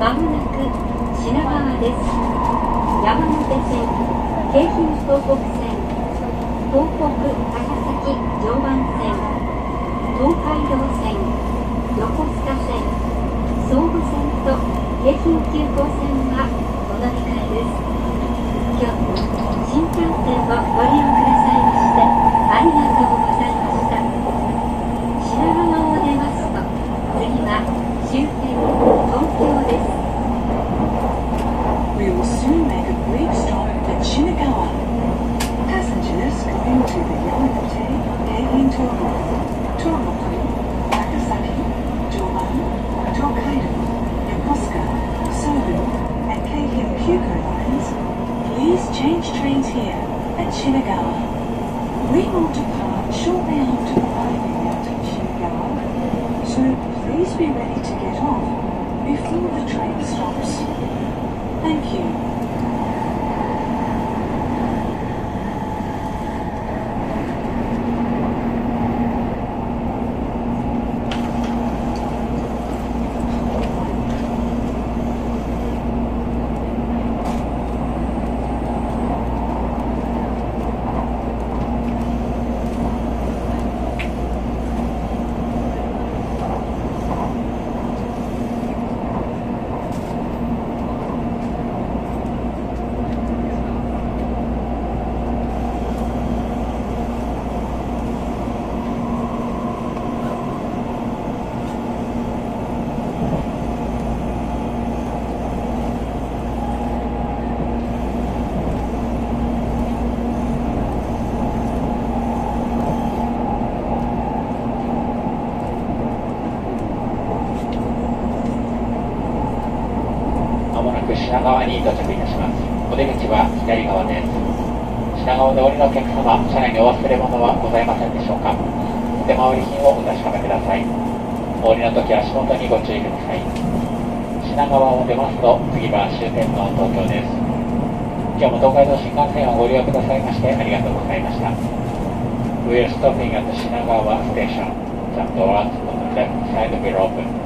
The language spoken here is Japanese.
まもなく品川です。山手線、京浜東北線、東北高崎常磐線、東海道線、横須賀線、総武線と京浜急行線はお乗り換えです。今日も新幹線をご利用くださいましてありがとうございました。品川を出ますと次は終点東京です。 We will soon make a brief stop at Shinagawa. Passengers going to the Yamanote, Keihin Tohoku, Tohoku, Nagasaki, Joban, Tokaido, Yokosuka, Sobu, and Keihin Kyuko lines, please change trains here at Shinagawa. We will depart shortly after arriving at Shinagawa, so please be ready to get off before the train stops. Thank you. 品川に到着いたします。お出口は左側です。品川でお降りのお客様、車内にお忘れ物はございませんでしょうか。お手回り品をお確かめください。お降りの時足元にご注意ください。品川を出ますと次は終点の東京です。今日も東海道新幹線をご利用くださいましてありがとうございました。We are stopping at the Shinagawa station. The doors on the left side will open.